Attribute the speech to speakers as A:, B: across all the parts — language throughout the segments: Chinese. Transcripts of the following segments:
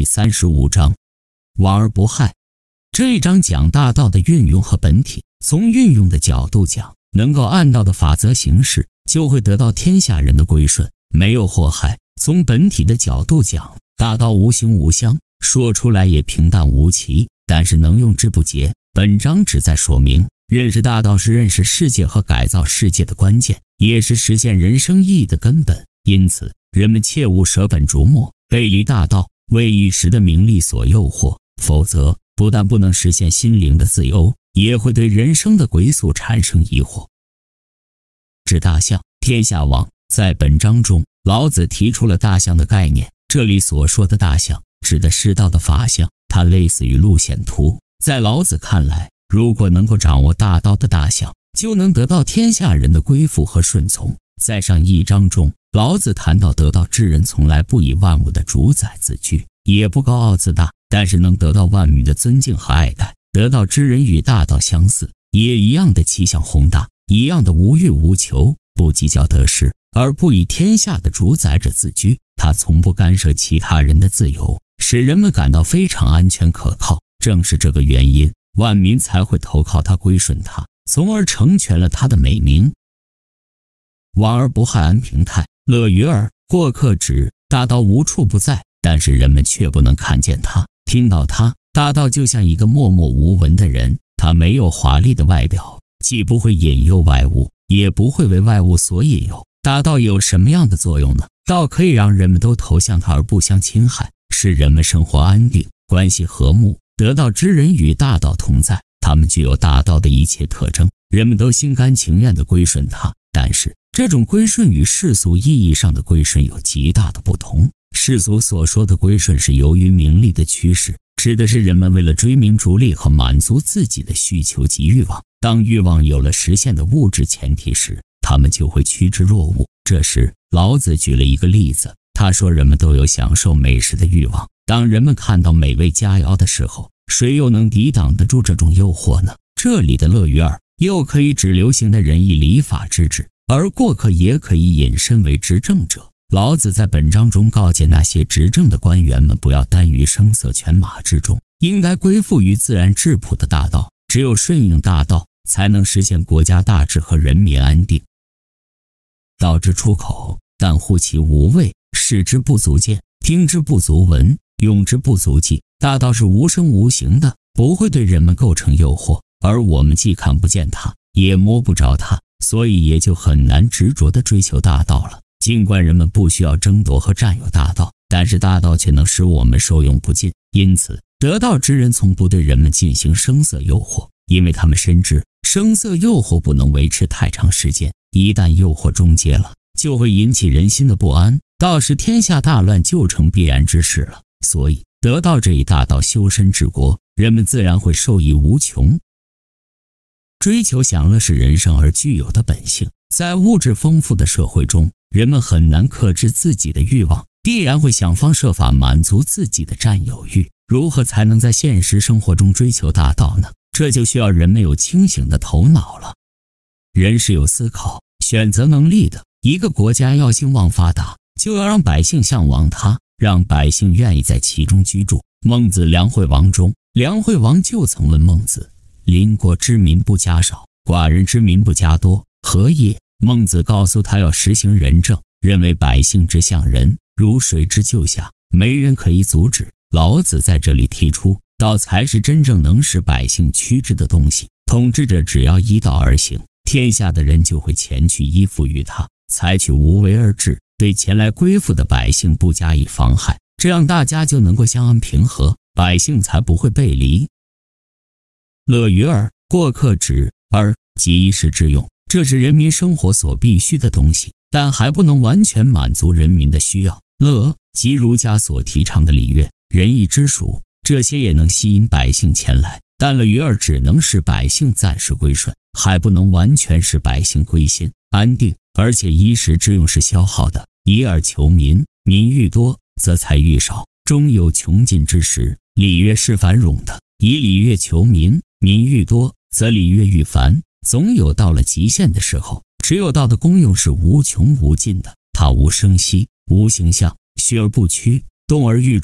A: 第35章，往而不害。这一章讲大道的运用和本体，从运用的角度讲，能够按道的法则行事，就会得到天下人的归顺，没有祸害。从本体的角度讲，大道无形无相，说出来也平淡无奇，但是能用之不竭。本章旨在说明，认识大道是认识世界和改造世界的关键，也是实现人生意义的根本。因此，人们切勿舍本逐末，背离大道，为一时的名利所诱惑，否则不但不能实现心灵的自由，也会对人生的归宿产生疑惑。指大象，天下王。在本章中，老子提出了大象的概念，这里所说的大象指的是道的法象，它类似于路线图。在老子看来，如果能够掌握大道的大象，就能得到天下人的归附和顺从。在上一章中，老子谈到得道之人从来不以万物的主宰自居，也不高傲自大，但是能得到万民的尊敬和爱戴。得道之人与大道相似，也一样的气象宏大，一样的无欲无求，不计较得失，而不以天下的主宰者自居。他从不干涉其他人的自由，使人们感到非常安全可靠。正是这个原因，万民才会投靠他，归顺他，从而成全了他的美名。往而不害，安平泰，乐于耳。过客止，大道无处不在，但是人们却不能看见它，听到它。大道就像一个默默无闻的人，他没有华丽的外表，既不会引诱外物，也不会为外物所引诱。大道有什么样的作用呢？道可以让人们都投向它而不相侵害，使人们生活安定，关系和睦。得道之人与大道同在，他们具有大道的一切特征，人们都心甘情愿地归顺他。但是这种归顺与世俗意义上的归顺有极大的不同。世俗所说的归顺是由于名利的驱使，指的是人们为了追名逐利和满足自己的需求及欲望。当欲望有了实现的物质前提时，他们就会趋之若鹜。这时老子举了一个例子，他说人们都有享受美食的欲望，当人们看到美味佳肴的时候，谁又能抵挡得住这种诱惑呢？这里的乐于耳又可以指流行的仁义礼法之治，而过客也可以引申为执政者。老子在本章中告诫那些执政的官员们不要耽于声色犬马之中，应该归附于自然质朴的大道，只有顺应大道，才能实现国家大治和人民安定。道之出口，但护其无味，视之不足见，听之不足闻，用之不足记。大道是无声无形的，不会对人们构成诱惑，而我们既看不见它，也摸不着它，所以也就很难执着地追求大道了。尽管人们不需要争夺和占有大道，但是大道却能使我们受用不尽。因此，得道之人从不对人们进行声色诱惑，因为他们深知声色诱惑不能维持太长时间，一旦诱惑终结了，就会引起人心的不安，到时天下大乱就成必然之事了。所以得道这一大道修身治国，人们自然会受益无穷。追求享乐是人生而具有的本性，在物质丰富的社会中，人们很难克制自己的欲望，必然会想方设法满足自己的占有欲。如何才能在现实生活中追求大道呢？这就需要人们有清醒的头脑了。人是有思考、选择能力的，一个国家要兴旺发达，就要让百姓向往它，让百姓愿意在其中居住。孟子《梁惠王》中，梁惠王就曾问孟子：邻国之民不加少，寡人之民不加多，何也？孟子告诉他要实行仁政，认为百姓之向人，如水之就下，没人可以阻止。老子在这里提出，道才是真正能使百姓趋之的东西。统治者只要依道而行，天下的人就会前去依附于他，采取无为而治，对前来归附的百姓不加以妨害，这样大家就能够相安平和，百姓才不会背离。乐于耳，过客止，耳即衣食之用，这是人民生活所必须的东西，但还不能完全满足人民的需要。乐即儒家所提倡的礼乐、仁义之属，这些也能吸引百姓前来，但乐于耳只能使百姓暂时归顺，还不能完全使百姓归心安定。而且衣食之用是消耗的，以耳求民，民愈多，则财愈少，终有穷尽之时。礼乐是繁冗的，以礼乐求民，民愈多，则礼乐愈繁，总有到了极限的时候。只有道的功用是无穷无尽的，它无声息，无形象，虚而不屈，动而愈出，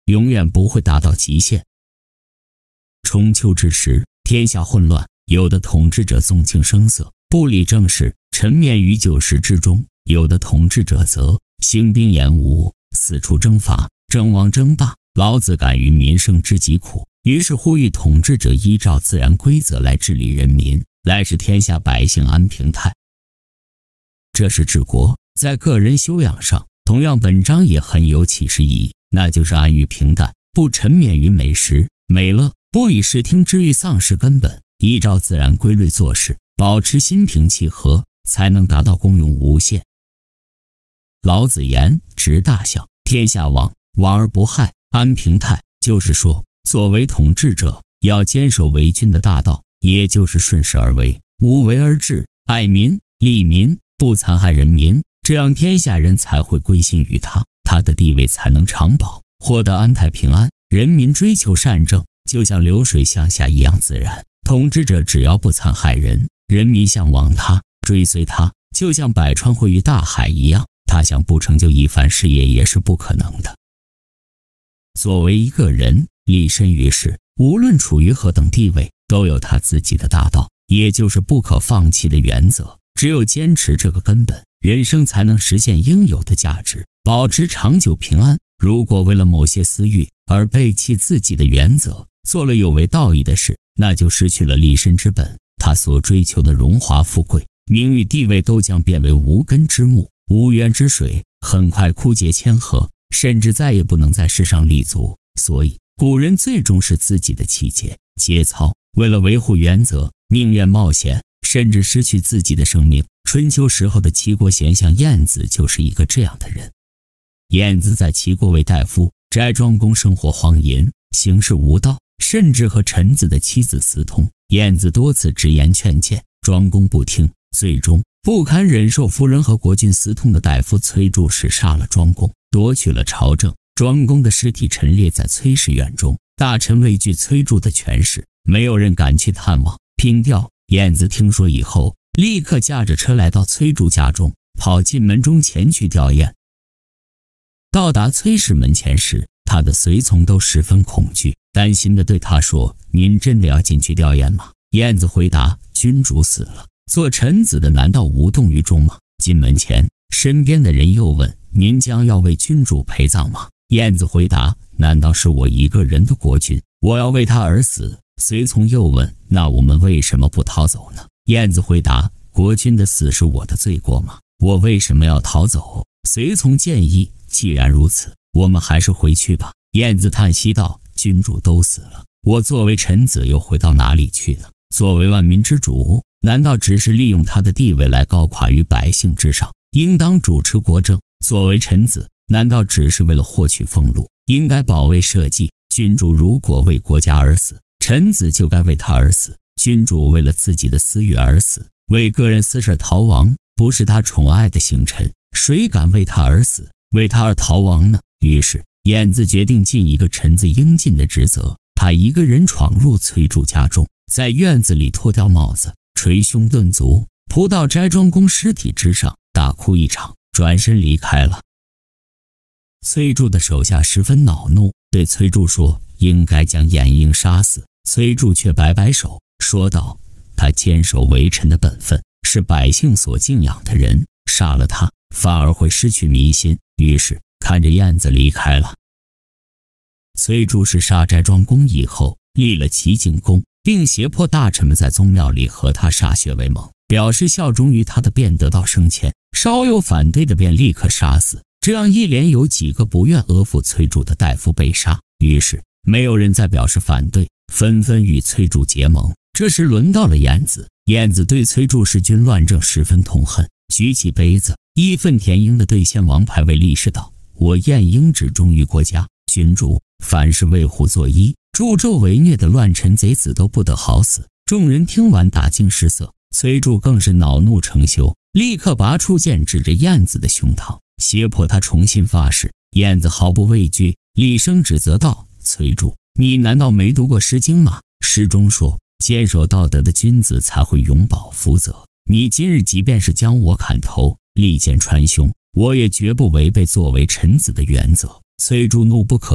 A: 永远不会达到极限。春秋之时，天下混乱，有的统治者纵情声色，不理政事，沉湎于旧事之中；有的统治者则兴兵演武，四处征伐，争王争霸。老子感于民生之疾苦，于是呼吁统治者依照自然规则来治理人民，来使天下百姓安平泰。这是治国。在个人修养上，同样本章也很有启示意义，那就是安于平淡，不沉湎于美食美乐，不以视听之欲丧失根本，依照自然规律做事，保持心平气和，才能达到功用无限。老子言：执大象，天下往，往而不害，安平泰。就是说，作为统治者，要坚守为君的大道，也就是顺势而为，无为而治，爱民利民，不残害人民，这样天下人才会归心于他，他的地位才能长保，获得安泰平安。人民追求善政，就像流水向下一样自然。统治者只要不残害人，人民向往他，追随他，就像百川汇于大海一样，他想不成就一番事业也是不可能的。作为一个人，立身于世，无论处于何等地位，都有他自己的大道，也就是不可放弃的原则。只有坚持这个根本，人生才能实现应有的价值，保持长久平安。如果为了某些私欲而背弃自己的原则，做了有违道义的事，那就失去了立身之本，他所追求的荣华富贵、名誉地位都将变为无根之木、无源之水，很快枯竭谦和，甚至再也不能在世上立足。所以古人最重视自己的气节、节操，为了维护原则，宁愿冒险，甚至失去自己的生命。春秋时候的齐国贤相晏子就是一个这样的人。晏子在齐国为大夫，斋庄公生活荒淫，行事无道，甚至和臣子的妻子私通。晏子多次直言劝谏，庄公不听，最终不堪忍受夫人和国君私通的大夫崔杼使杀了庄公，夺取了朝政。庄公的尸体陈列在崔氏院中，大臣畏惧崔杼的权势，没有人敢去探望凭吊。晏子听说以后，立刻驾着车来到崔杼家中，跑进门中前去吊唁。到达崔氏门前时，他的随从都十分恐惧，担心地对他说：“您真的要进去吊唁吗？”晏子回答：“君主死了，做臣子的难道无动于衷吗？”进门前，身边的人又问：“您将要为君主陪葬吗？”晏子回答：“难道是我一个人的国君，我要为他而死？”随从又问：“那我们为什么不逃走呢？”晏子回答：“国君的死是我的罪过吗？我为什么要逃走？”随从建议：“既然如此，我们还是回去吧。”晏子叹息道：“君主都死了，我作为臣子又回到哪里去呢？作为万民之主，难道只是利用他的地位来高垮于百姓之上？应当主持国政。作为臣子，难道只是为了获取俸禄？应该保卫社稷。君主如果为国家而死，臣子就该为他而死。君主为了自己的私欲而死，为个人私事逃亡，不是他宠爱的行臣，谁敢为他而死，为他而逃亡呢？”于是晏子决定尽一个臣子应尽的职责，他一个人闯入崔杼家中，在院子里脱掉帽子，捶胸顿足，扑到斋庄公尸体之上，大哭一场，转身离开了。崔杼的手下十分恼怒，对崔杼说：“应该将晏婴杀死。”崔杼却摆摆手，说道：“他坚守为臣的本分，是百姓所敬仰的人，杀了他，反而会失去民心。”于是看着晏子离开了。崔杼是杀斋庄公以后，立了齐景公，并胁迫大臣们在宗庙里和他歃血为盟，表示效忠于他的便得到升迁，稍有反对的便立刻杀死。这样一连有几个不愿阿附崔杼的大夫被杀，于是没有人再表示反对，纷纷与崔杼结盟。这时轮到了晏子，晏子对崔杼弑君乱政十分痛恨，举起杯子，义愤填膺地对献王牌位立誓道：“我晏婴只忠于国家，君主凡是为虎作伢、助纣为虐的乱臣贼子都不得好死。”众人听完大惊失色，崔杼更是恼怒成羞，立刻拔出剑指着晏子的胸膛，胁迫他重新发誓。晏子毫不畏惧，厉声指责道：“崔杼，你难道没读过《诗经》吗？诗中说，坚守道德的君子才会永保福泽。你今日即便是将我砍头，利剑穿胸，我也绝不违背作为臣子的原则。”崔杼怒不可遏，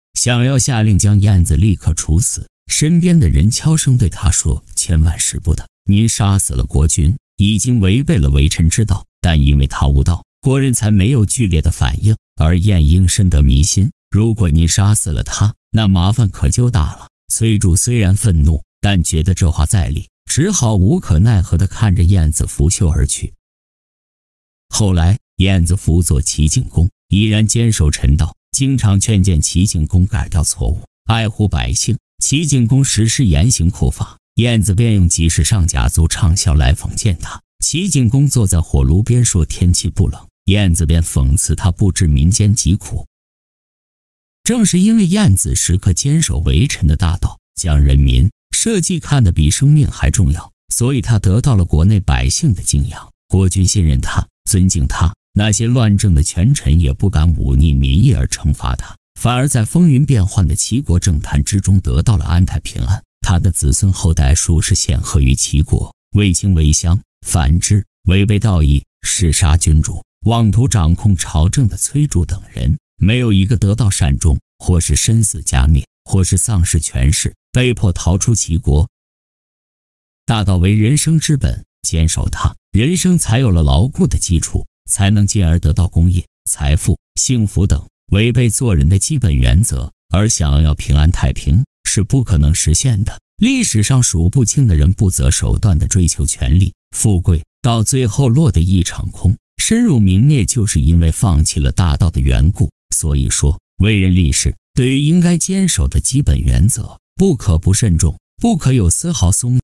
A: 想要下令将燕子立刻处死。身边的人悄声对他说：“千万使不得，您杀死了国君，已经违背了为臣之道。”但因为他无道，国人才没有剧烈的反应。而晏婴深得民心，如果您杀死了他，那麻烦可就大了。崔杼虽然愤怒，但觉得这话在理，只好无可奈何地看着燕子拂袖而去。后来，燕子辅佐齐景公，依然坚守臣道，经常劝谏齐景公改掉错误，爱护百姓。齐景公实施严刑酷法，燕子便用集市上甲卒畅销来讽谏他。齐景公坐在火炉边说天气不冷，燕子便讽刺他不知民间疾苦。正是因为燕子时刻坚守为臣的大道，将人民社稷看得比生命还重要，所以他得到了国内百姓的敬仰。国君信任他，尊敬他，那些乱政的权臣也不敢忤逆民意而惩罚他，反而在风云变幻的齐国政坛之中得到了安泰平安。他的子孙后代数是显赫于齐国。卫青、卫襄、樊之违背道义，弑杀君主，妄图掌控朝政的崔杼等人，没有一个得到善终，或是身死家灭，或是丧失权势，被迫逃出齐国。大道为人生之本，坚守它，人生才有了牢固的基础，才能进而得到功业、财富、幸福等。违背做人的基本原则，而想要平安太平，是不可能实现的。历史上数不清的人不择手段地追求权力、富贵，到最后落得一场空，深入泯灭，就是因为放弃了大道的缘故。所以说，为人立事，对于应该坚守的基本原则，不可不慎重，不可有丝毫松懈。